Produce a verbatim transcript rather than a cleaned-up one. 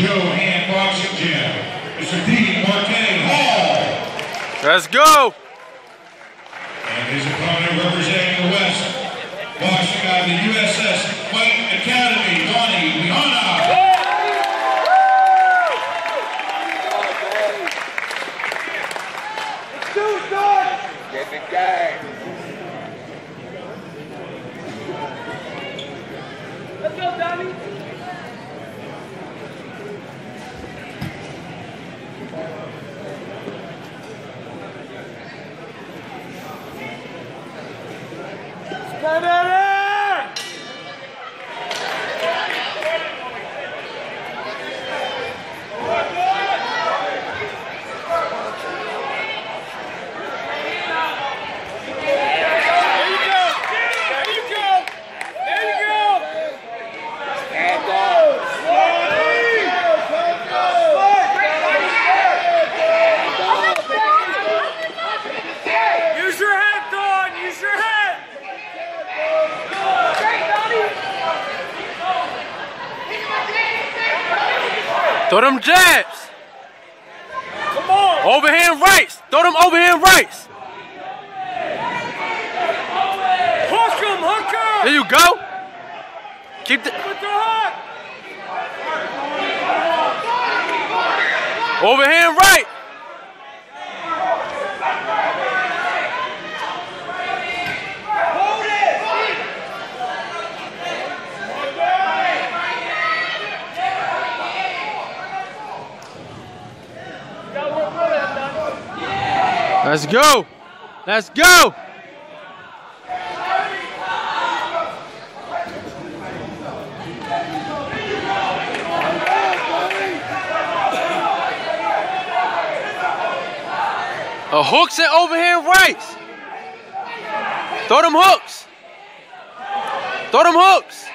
Joe Hand Boxing Gym, Mister D. Marque Hall. Let's go. And his opponent representing the West, boxing out of the U S S Fight Academy, Donnie Liana. Let's do it, Don! Get the gang. Let's go, Donnie. Stand at it! Throw them jabs. Come on. Overhand rights. Throw them overhand rights. Hook him, hook him. There you go. Keep the With the hook. overhand right. Hold it. Let's go. Let's go. A hooks and overhand rights. Throw them hooks. Throw them hooks.